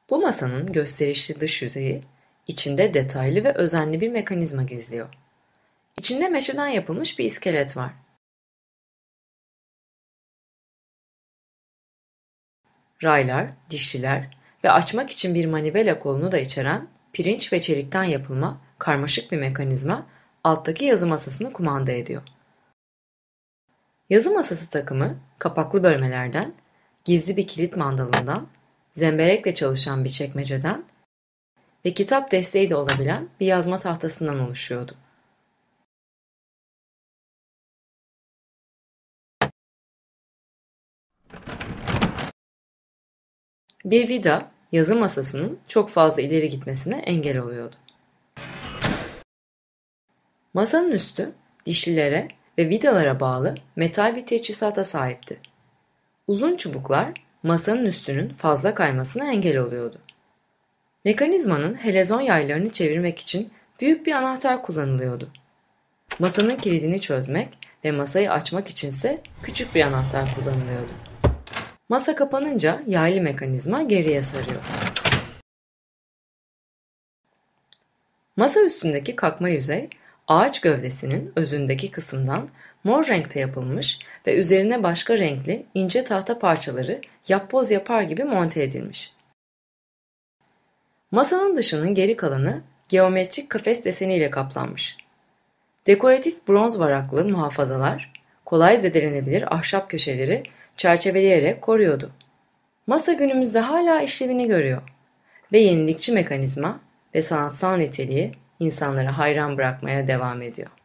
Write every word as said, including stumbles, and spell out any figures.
Bu masanın gösterişli dış yüzeyi, içinde detaylı ve özenli bir mekanizma gizliyor. İçinde meşeden yapılmış bir iskelet var. Raylar, dişliler ve açmak için bir manivela kolunu da içeren pirinç ve çelikten yapılma karmaşık bir mekanizma alttaki yazı masasını kumanda ediyor. Yazı masası takımı kapaklı bölmelerden, gizli bir kilit mandalından, zemberekle çalışan bir çekmeceden ve kitap desteği de olabilen bir yazma tahtasından oluşuyordu. Bir vida yazı masasının çok fazla ileri gitmesine engel oluyordu. Masanın üstü dişlilere ve vidalara bağlı metal bir teçhizata sahipti. Uzun çubuklar masanın üstünün fazla kaymasına engel oluyordu. Mekanizmanın helezon yaylarını çevirmek için büyük bir anahtar kullanılıyordu. Masanın kilidini çözmek ve masayı açmak içinse küçük bir anahtar kullanılıyordu. Masa kapanınca yaylı mekanizma geriye sarıyor. Masa üstündeki kakma yüzey, ağaç gövdesinin özündeki kısımdan mor renkte yapılmış ve üzerine başka renkli ince tahta parçaları yapboz yapar gibi monte edilmiş. Masanın dışının geri kalanı geometrik kafes deseniyle kaplanmış. Dekoratif bronz varaklı muhafazalar, kolay zedelenebilir ahşap köşeleri çerçeveleyerek koruyordu. Masa günümüzde hala işlevini görüyor ve yenilikçi mekanizma ve sanatsal niteliği insanları hayran bırakmaya devam ediyor.